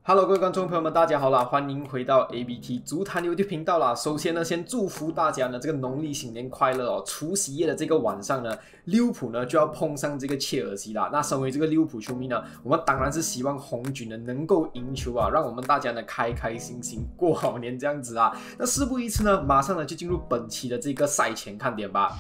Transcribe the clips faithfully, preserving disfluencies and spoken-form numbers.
Hello， 各位观众朋友们，大家好啦！欢迎回到 A B T 足坛游的频道啦。首先呢，先祝福大家呢这个农历新年快乐哦！除夕夜的这个晚上呢，利物浦呢就要碰上这个切尔西啦。那身为这个利物浦球迷呢，我们当然是希望红军呢能够赢球啊，让我们大家呢开开心心过好年这样子啊。那事不宜迟呢，马上呢就进入本期的这个赛前看点吧。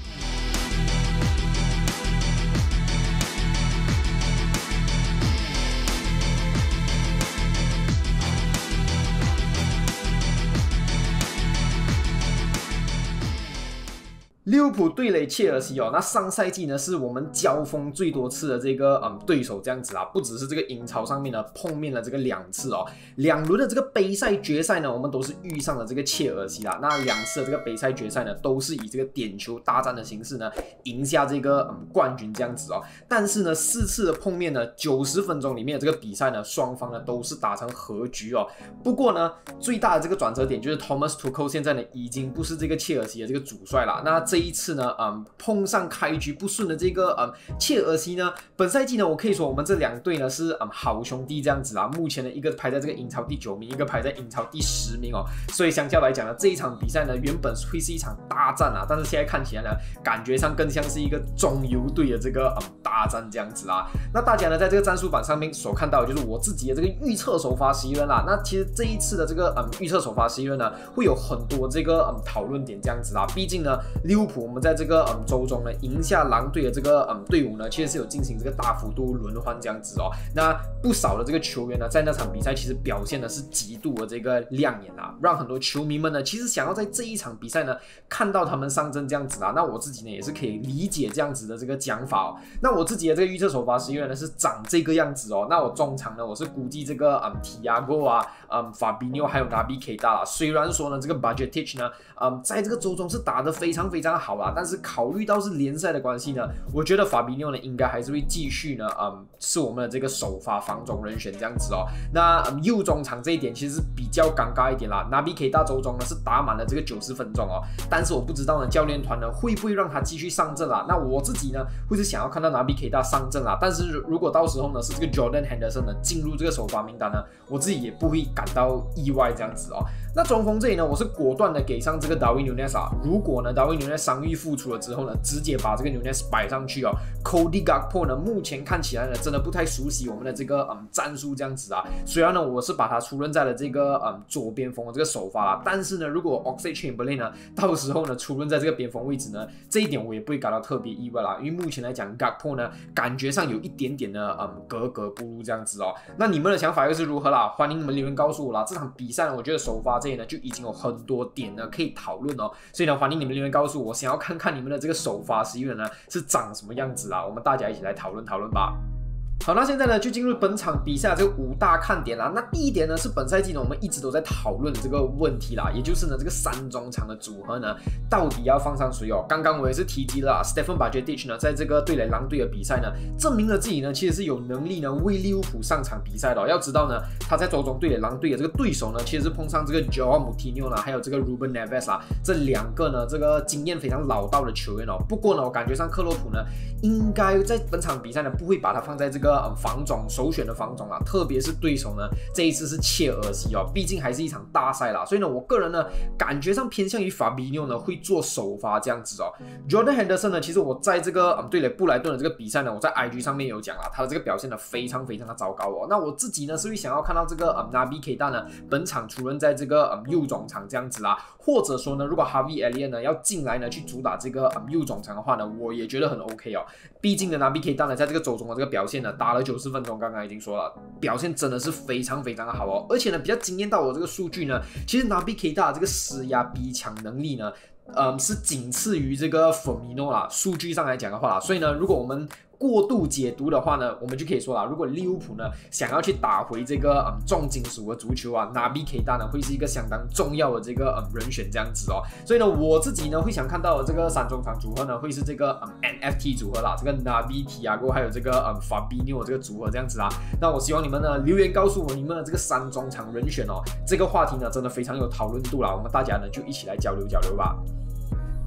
利物浦对垒切尔西哦，那上赛季呢是我们交锋最多次的这个嗯对手这样子啊，不只是这个英超上面呢碰面了这个两次哦，两轮的这个杯赛决赛呢，我们都是遇上了这个切尔西啦。那两次的这个杯赛决赛呢，都是以这个点球大战的形式呢赢下这个嗯冠军这样子哦。但是呢，四次的碰面呢，九十分钟里面的这个比赛呢，双方呢都是打成和局哦。不过呢，最大的这个转折点就是 Thomas Tuchel 现在呢已经不是这个切尔西的这个主帅啦。那这一次呢，嗯，碰上开局不顺的这个嗯切尔西呢，本赛季呢，我可以说我们这两队呢是嗯好兄弟这样子啊。目前呢，一个排在这个英超第九名，一个排在英超第十名哦。所以相较来讲呢，这一场比赛呢，原本会是一场大战啊，但是现在看起来呢，感觉上更像是一个中游队的这个嗯大战这样子啊。那大家呢，在这个战术板上面所看到的就是我自己的这个预测首发十一人啦。那其实这一次的这个嗯预测首发十一人呢，会有很多这个嗯讨论点这样子啦。毕竟呢，利物浦我们在这个嗯周中呢赢下狼队的这个嗯队伍呢，其实是有进行这个大幅度轮换这样子哦。那不少的这个球员呢，在那场比赛其实表现的是极度的这个亮眼啊，让很多球迷们呢，其实想要在这一场比赛呢看到他们上阵这样子啊。那我自己呢也是可以理解这样子的这个讲法哦。那我自己的这个预测首发十一人呢是长这个样子哦。那我中场呢我是估计这个嗯 Thiago 啊、嗯 Fabinho 还有 Naby Keita 啦。虽然说呢这个 Budgetich 呢，嗯在这个周中是打得非常非常好啦，但是考虑到是联赛的关系呢，我觉得法比纽呢应该还是会继续呢，嗯，是我们的这个首发防中人选这样子哦。那、嗯、右中场这一点其实是比较尴尬一点啦。Naby Keita周中呢是打满了这个九十分钟哦，但是我不知道呢教练团呢会不会让他继续上阵啦？那我自己呢会是想要看到 Naby Keita 上阵啦，但是如果到时候呢是这个 Jordan Henderson 呢进入这个首发名单呢，我自己也不会感到意外这样子哦。那中锋这里呢，我是果断的给上这个 Darwin Núñez 啊。如果呢 Darwin Núñez 伤愈复出了之后呢，直接把这个 Núñez 摆上去哦。Cody Gakpo 呢，目前看起来呢，真的不太熟悉我们的这个嗯战术这样子啊。虽然呢，我是把他出任在了这个嗯左边锋的这个首发啦，但是呢，如果 Oxlade-Chamberlain 呢，到时候呢出任在这个边锋位置呢，这一点我也不会感到特别意外啦。因为目前来讲 ，Gakpo 呢，感觉上有一点点的嗯格格不入这样子哦。那你们的想法又是如何啦？欢迎你们留言告诉我啦。这场比赛呢，我觉得首发这里呢就已经有很多点呢可以讨论哦，所以呢，欢迎你们留言告诉我，想要看看你们的这个首发十一人呢是长什么样子啊？我们大家一起来讨论讨论吧。好，那现在呢就进入本场比赛的这个五大看点啦。那第一点呢是本赛季呢我们一直都在讨论的这个问题啦，也就是呢这个三中场的组合呢到底要放上谁哦？刚刚我也是提及了啦 ，Stefan Budgetich 呢在这个对垒狼队的比赛呢，证明了自己呢其实是有能力呢为利物浦上场比赛的哦。要知道呢他在周中对垒狼队的这个对手呢，其实是碰上这个 Joao Moutinho 啦，还有这个 Ruben Neves 啦，这两个呢这个经验非常老道的球员哦。不过呢我感觉上克洛普呢应该在本场比赛呢不会把他放在这个嗯防总首选的防总啦，特别是对手呢这一次是切尔西哦，毕竟还是一场大赛啦，所以呢我个人呢感觉上偏向于法比纽呢会做首发这样子哦。Jordan Henderson 呢，其实我在这个嗯对垒布莱顿的这个比赛呢，我在 I G 上面有讲啦，他的这个表现呢非常非常的糟糕哦。那我自己呢是会想要看到这个嗯 Naby Keita 呢本场出任在这个嗯右中场这样子啦，或者说呢如果 Harvey Elliott 呢要进来呢去主打这个嗯右中场的话呢，我也觉得很 OK 哦。毕竟呢 Naby Keita 呢在这个周中的这个表现呢打了九十分钟，刚刚已经说了，表现真的是非常非常的好哦。而且呢比较惊艳到我这个数据呢，其实 Naby Keita 的这个施压逼抢能力呢，嗯是仅次于这个 Firmino 啦，数据上来讲的话啦，所以呢如果我们过度解读的话呢，我们就可以说啦，如果利物浦呢想要去打回这个嗯重金属的足球啊 ，Naby Keita 呢会是一个相当重要的这个嗯人选这样子哦。所以呢，我自己呢会想看到的这个三中场组合呢会是这个嗯 N F T 组合啦，这个 Naby、Thiago 还有这个嗯 Fabinho 这个组合这样子啦。那我希望你们呢留言告诉我你们的这个三中场人选哦。这个话题呢真的非常有讨论度啦，我们大家呢就一起来交流交流吧。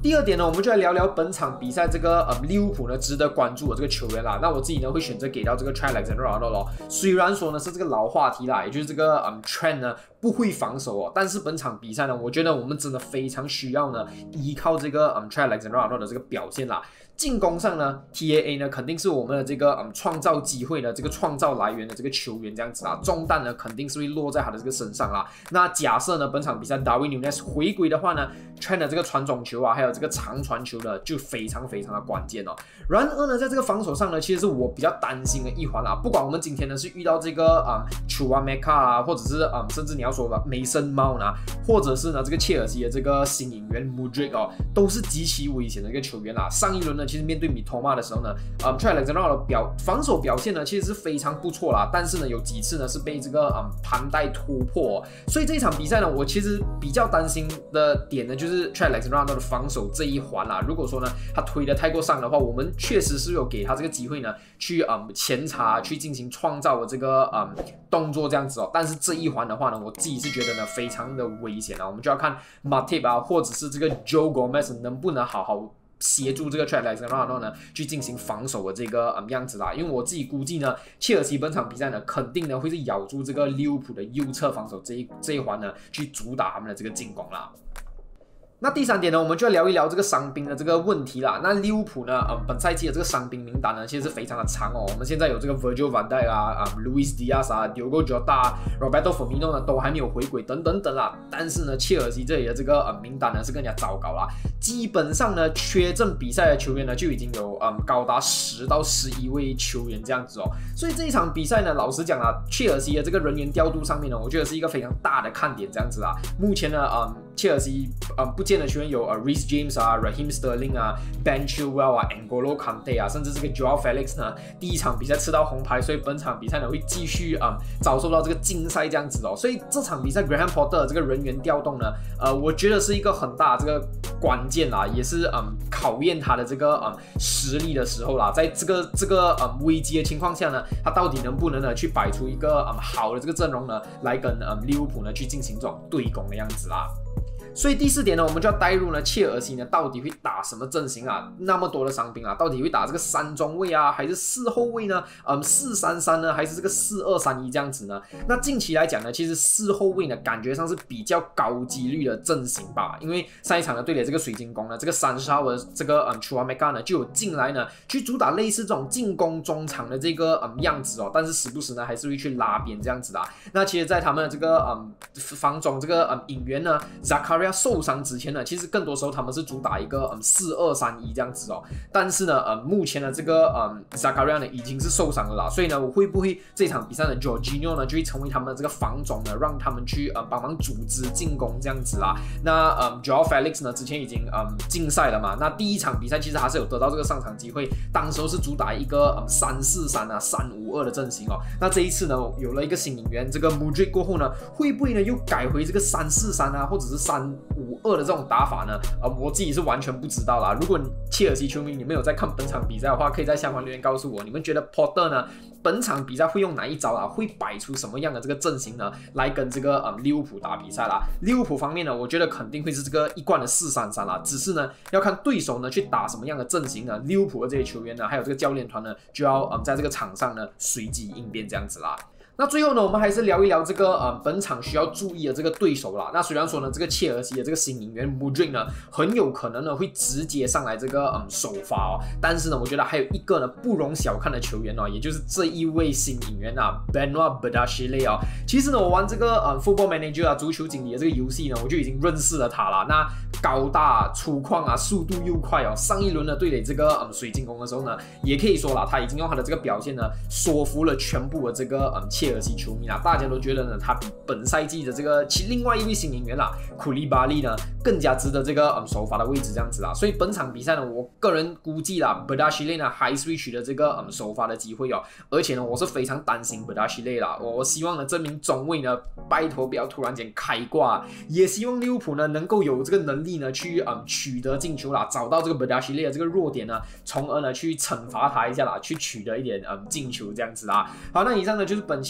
第二点呢，我们就来聊聊本场比赛这个呃利物浦呢值得关注的这个球员啦。那我自己呢会选择给到这个 Trent Alexander-Arnold 咯。虽然说呢是这个老话题啦，也就是这个嗯 Trent 呢不会防守哦，但是本场比赛呢，我觉得我们真的非常需要呢依靠这个嗯 Trent Alexander-Arnold 的这个表现啦。进攻上呢 ，T A A 呢肯定是我们的这个嗯创造机会的这个创造来源的这个球员这样子啊，重担呢肯定是会落在他的这个身上啦。那假设呢本场比赛 Darwin Núñez 回归的话呢 ，Trent 的这个传中球啊，还有这个长传球呢，就非常非常的关键哦。然而呢，在这个防守上呢，其实是我比较担心的一环啦。不管我们今天呢是遇到这个啊 Chukwuemeka 啊，或者是嗯甚至你要说吧 Mason Mount 啊，或者是呢这个切尔西的这个新引援 Mudryk 哦，都是极其危险的一个球员啦。上一轮呢。其实面对米托马的时候呢，嗯 Trent Alexander-Arnold 的表防守表现呢其实是非常不错啦，但是呢有几次呢是被这个嗯盘带突破、哦，所以这一场比赛呢，我其实比较担心的点呢就是 Trent Alexander-Arnold 的防守这一环啦。如果说呢他推的太过上的话，我们确实是有给他这个机会呢去嗯前插去进行创造的这个嗯动作这样子哦，但是这一环的话呢，我自己是觉得呢非常的危险啊，我们就要看 Matip 啊或者是这个 Joe Gomez 能不能好好。协助这个 Trent Alexander-Arnold 呢去进行防守的这个嗯样子啦，因为我自己估计呢，切尔西本场比赛呢肯定呢会是咬住这个利物浦的右侧防守这一这一环呢去主打他们的这个进攻啦。那第三点呢，我们就要聊一聊这个伤兵的这个问题啦。那利物浦呢，呃，本赛季的这个伤兵名单呢，其实是非常的长哦。我们现在有这个 Virgil van Dijk 啊、啊 Luis Diaz 啊、Diogo Jota、Roberto Firmino 呢，都还没有回归等等等啦。但是呢，切尔西这里的这个呃名单呢是更加糟糕啦。基本上呢，缺阵比赛的球员呢就已经有嗯高达十到十一位球员这样子哦。所以这一场比赛呢，老实讲啊，切尔西的这个人员调度上面呢，我觉得是一个非常大的看点这样子啦。目前呢，嗯，切尔西嗯不见的球员有呃 Reece James 啊、Raheem Sterling 啊、Ben Chilwell 啊、N'Golo Kante 啊，甚至这个 Joao Felix 呢，第一场比赛吃到红牌，所以本场比赛呢会继续嗯遭受到这个禁赛这样子哦。所以这场比赛 Graham Potter 的这个人员调动呢，呃，我觉得是一个很大的这个关键啦，也是嗯考验他的这个嗯实力的时候啦。在这个这个嗯危机的情况下呢，他到底能不能呢去摆出一个嗯好的这个阵容呢，来跟嗯利物浦呢去进行这种对攻的样子啦。所以第四点呢，我们就要带入呢，切尔西呢到底会打什么阵型啊？那么多的伤兵啊，到底会打这个三中卫啊，还是四后卫呢？嗯，四三三呢，还是这个四二三一这样子呢？那近期来讲呢，其实四后卫呢，感觉上是比较高几率的阵型吧，因为上一场呢对垒这个水晶宫呢，这个三十号的这个嗯 Chukwuemeka 呢就有进来呢，去主打类似这种进攻中场的这个嗯样子哦，但是时不时呢还是会去拉边这样子啦。那其实，在他们的这个嗯防中这个嗯引援呢 ，Zakaria受伤之前呢，其实更多时候他们是主打一个嗯四二三一这样子哦。但是呢，呃、嗯，目前的这个嗯 Zakaria 呢已经是受伤了啦，所以呢，我会不会这场比赛呢 Jorginho 呢就会成为他们的这个防中呢，让他们去呃帮忙组织进攻这样子啦。那嗯 Joao Felix 呢之前已经嗯禁赛了嘛，那第一场比赛其实还是有得到这个上场机会，当时候是主打一个嗯三四三啊三五二的阵型哦。那这一次呢有了一个新引援这个 Mudryk 过后呢，会不会呢又改回这个三四三啊或者是三五二的这种打法呢？呃，我自己是完全不知道啦。如果切尔西球迷你们有在看本场比赛的话，可以在下方留言告诉我，你们觉得 Potter 呢本场比赛会用哪一招啊？会摆出什么样的这个阵型呢？来跟这个嗯利物浦打比赛啦？利物浦方面呢，我觉得肯定会是这个一贯的四三三啦，只是呢要看对手呢去打什么样的阵型呢？利物浦的这些球员呢，还有这个教练团呢，就要嗯在这个场上呢随机应变这样子啦。那最后呢，我们还是聊一聊这个呃本场需要注意的这个对手啦。那虽然说呢，这个切尔西的这个新引援 Mudryk 呢，很有可能呢会直接上来这个嗯首发哦，但是呢，我觉得还有一个呢不容小看的球员哦，也就是这一位新引援啊 Benoit Badiashile 哦。其实呢，我玩这个呃 Football Manager 啊足球经理的这个游戏呢，我就已经认识了他了。那高大粗犷啊，速度又快哦。上一轮呢对垒这个嗯水晶宫的时候呢，也可以说啦，他已经用他的这个表现呢说服了全部的这个嗯切尔西球迷啦，大家都觉得呢他比本赛季的这个其另外一位新引援啦库利巴利呢更加值得这个嗯首发的位置这样子啦。所以本场比赛呢，我个人估计啦 Badiashile 呢还是会取得这个嗯首发的机会哦。而且呢，我是非常担心 Badiashile 啦，我希望呢这名中卫呢拜托不要突然间开挂，也希望利物浦呢能够有这个能力呢去嗯取得进球啦，找到这个 Badiashile 的这个弱点呢，从而呢去惩罚他一下啦，去取得一点嗯进球这样子啦。好，那以上呢就是本期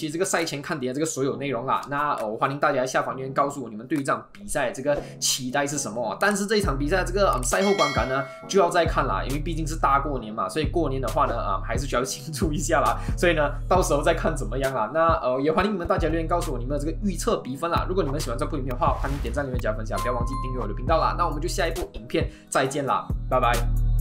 期这个赛前看点的这个所有内容啦。那呃，欢迎大家在下方留言告诉我你们对于这场比赛这个期待是什么、啊。但是这一场比赛这个嗯赛后观感呢就要再看啦，因为毕竟是大过年嘛，所以过年的话呢啊、嗯、还是需要庆祝一下啦。所以呢，到时候再看怎么样啦。那呃也欢迎你们大家留言告诉我你们的这个预测比分啦。如果你们喜欢这部影片的话，欢迎点赞、留言、加分享，不要忘记订阅我的频道啦。那我们就下一部影片再见啦，拜拜。